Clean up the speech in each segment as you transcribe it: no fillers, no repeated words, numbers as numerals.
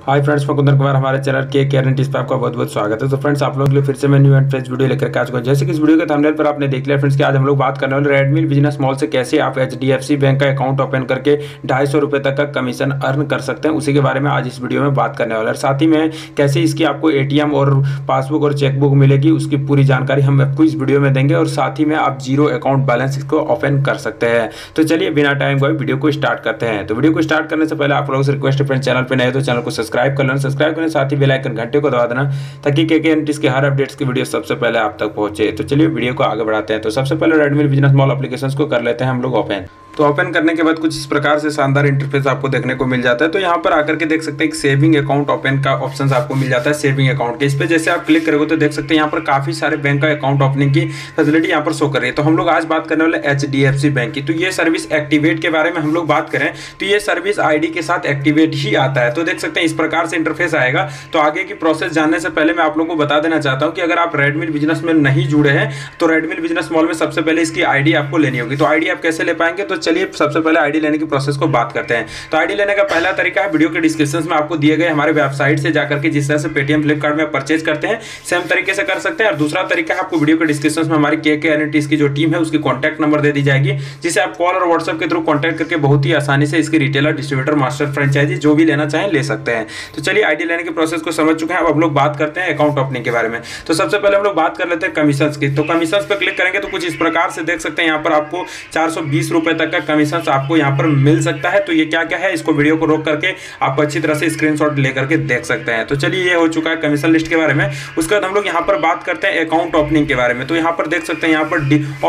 Hi friends, मैं कुंदन कुमार हमारे channel के गारंटीज पे आपका बहुत बहुत स्वागत है। तो फ्रेंड्स, आप लोगों के लिए फिर से मैं न्यू एंड फ्रेश वीडियो लेकर के आ चुका हूं। जैसे कि इस वीडियो के थंबनेल पर आपने देख लिया फ्रेंड्स कि आज हम लोग बात करने वाले रेडमी बिजनेस मॉल से कैसे आप HDFC बैंक का अकाउंट ओपन करके 250 रुपये तक का कमीशन अर्न कर सकते हैं, उसी के बारे में आज इस वीडियो में बात करने वाले हैं। साथ ही में कैसे इसकी आपको ATM और पासबुक और चेकबुक मिलेगी उसकी पूरी जानकारी हम आपको इस वीडियो में देंगे, और साथ ही में आप जीरो अकाउंट बैलेंस इसको ओपन कर सकते हैं। तो चलिए बिना टाइम गवाए वीडियो को स्टार्ट करते हैं। तो वीडियो को स्टार्ट करने से पहले आप लोगों से रिक्वेस्ट है, फ्रेंड्स चैनल पर नए तो चैनल को सब्सक्राइब कर लेना, सब्सक्राइब करने साथ ही बेल आइकन घंटे को दबा देना ताकि KKNTs के हर अपडेट्स की वीडियो सबसे पहले आप तक पहुंचे। तो चलिए वीडियो को आगे बढ़ाते हैं। तो सबसे पहले रेडमी बिजनेस मॉल एप्लीकेशंस को कर लेते हैं हम लोग ओपन। तो ओपन करने के बाद कुछ इस प्रकार से शानदार इंटरफेस आपको देखने को मिल जाता है। तो यहाँ पर आकर के देख सकते हैं एक सेविंग अकाउंट ओपन का ऑप्शन आपको मिल जाता है सेविंग अकाउंट के। इस पे जैसे आप क्लिक करोगे तो देख सकते हैं यहाँ पर काफी सारे बैंक का अकाउंट ओपनिंग की फैसिलिटी यहाँ पर शो कर रही है। तो हम लोग आज बात करने वाले HDFC बैंक की। तो ये सर्विस एक्टिवेट के बारे में हम लोग बात करें तो ये सर्विस ID के साथ एक्टिवेट ही आता है। तो देख सकते हैं इस प्रकार से इंटरफेस आएगा। तो आगे की प्रोसेस जानने से पहले मैं आप लोगों को बता देना चाहता हूँ कि अगर आप रेडमी बिजनेस में नहीं जुड़े हैं तो रेडमी बिजनेस मॉल में सबसे पहले इसकी ID आपको लेनी होगी। तो ID आप कैसे ले पाएंगे, तो चलिए सबसे पहले आईडी लेने की प्रोसेस को बात करते हैं। तो आईडी लेने का पहला तरीका है वीडियो के डिस्क्रिप्शन में आपको दिए गए हमारे वेबसाइट से जाकर के जिस तरह से पेटीएम फ्लिपकार्ट में परचेज करते हैं सेम तरीके से कर सकते हैं। और दूसरा तरीका है आपको वीडियो के डिस्क्रिप्शन में हमारी KKNTs की जो टीम है उसकी कॉन्टैक्ट नंबर दे दी जाएगी, जिसे आप कॉल और व्हाट्सएप के थ्रू कॉन्टैक्ट करके बहुत ही आसानी से इसकी रिटेलर, डिस्ट्रीब्यूटर, मास्टर फ्रेंचाइजी जो भी लेना चाहें ले सकते हैं। तो चलिए आईडी लेने की प्रोसेस को समझ चुके हैं, अब हम लोग बात करते हैं अकाउंट ओपनिंग के बारे में। तो सबसे पहले हम लोग बात कर लेते हैं कमीशन की। तो कमीशन पे क्लिक करेंगे तो कुछ इस प्रकार से देख सकते हैं यहाँ पर आपको 420 रुपए तक का कमीशन आपको यहाँ पर मिल सकता है। तो ये क्या क्या है इसको वीडियो को रोक करके आप अच्छी तरह से स्क्रीनशॉट लेकर के देख सकते हैं। तो चलिए ये हो चुका है कमीशन लिस्ट के बारे में। उसके बाद हम लोग यहाँ पर बात करते हैं अकाउंट ओपनिंग के बारे में। तो यहाँ पर देख सकते हैं यहाँ पर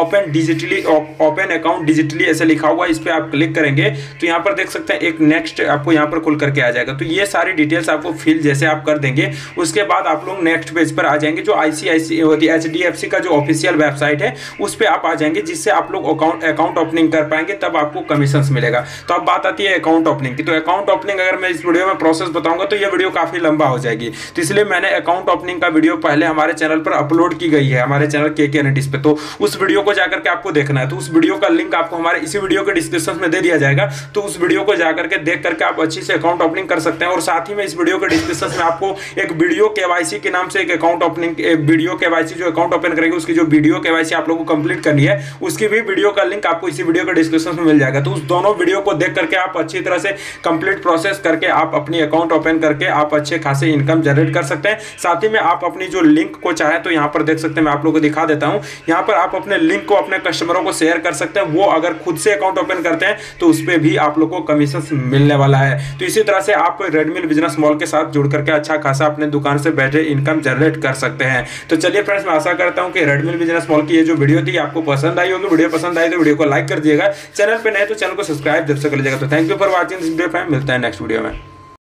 ओपन अकाउंट डिजिटली ऐसे लिखा हुआ है, इस पे आप क्लिक करेंगे तो यहाँ पर देख सकते हैं एक नेक्स्ट आपको यहाँ पर खुल करके आ जाएगा। तो ये सारी डिटेल्स आपको फिल जैसे आप कर देंगे उसके बाद आप लोग नेक्स्ट पेज पर आ जाएंगे। जो HDFC का जो ऑफिशियल वेबसाइट है उस पर आप आ जाएंगे, जिससे आप लोग अकाउंट ओपनिंग कर पाएंगे, तब आपको कमीशन मिलेगा। तो अब बात आती है अकाउंट ओपनिंग की। तो अकाउंट ओपनिंग अगर मैं इस वीडियो में प्रोसेस बताऊंगा तो ये वीडियो काफी लंबा हो जाएगी, तो इसलिए मैंने अकाउंट ओपनिंग का वीडियो पहले हमारे चैनल पर अपलोड की गई है, हमारे चैनल KKNTs पे। तो उस वीडियो को जाकर के आपको देखना है। तो उस वीडियो का लिंक आपको हमारे इसी वीडियो के डिस्क्रिप्शन में दे दिया जाएगा। तो उस वीडियो को जाकर के देख करके आप अच्छी से अकाउंट ओपनिंग कर सकते हैं। और साथ ही में इस वीडियो के डिस्क्रिप्शन में आपको एक वीडियो KYC के नाम से एक अकाउंट ओपनिंग वीडियो KYC जो अकाउंट ओपन करेंगे उसकी जो वीडियो KYC आप लोगों को कंप्लीट करनी है उसकी भी वीडियो का लिंक आपको इसी वीडियो के डिस्क्रिप्शन में मिल जाएगा। तो उस दोनों वीडियो को देख करके आप अच्छी तरह से कंप्लीट प्रोसेस करके आप अपनी अकाउंट ओपन करके आप अच्छे खासे इनकम जनरेट कर सकते हैं। साथ ही में आप अपनी जो लिंक को चाहे तो यहाँ पर देख सकते हैं, मैं आप लोगों को दिखा देता हूँ। यहाँ पर आप अपने लिंक को अपने कस्टमरों को शेयर कर सकते हैं। वो अगर खुद से अकाउंट ओपन करते हैं तो उस पर भी आप लोग को कमीशन मिलने वाला है। तो इसी तरह से आप रेडमी बिजनेस मॉल के साथ जुड़ करके अच्छा खासा अपने दुकान से बैठे इनकम जनरेट कर सकते हैं। तो चलिए फ्रेंड्स, मैं आशा करता हूँ कि रेडमी बिजनेस मॉल की ये जो वीडियो थी आपको पसंद आई होगी। वीडियो पसंद आई तो वीडियो को लाइक कर दिएगा, चैनल पे नए तो चैनल को सब्सक्राइब जब से कर लीजिएगा। तो thank you for watching this video. मिलता है नेक्स्ट वीडियो में।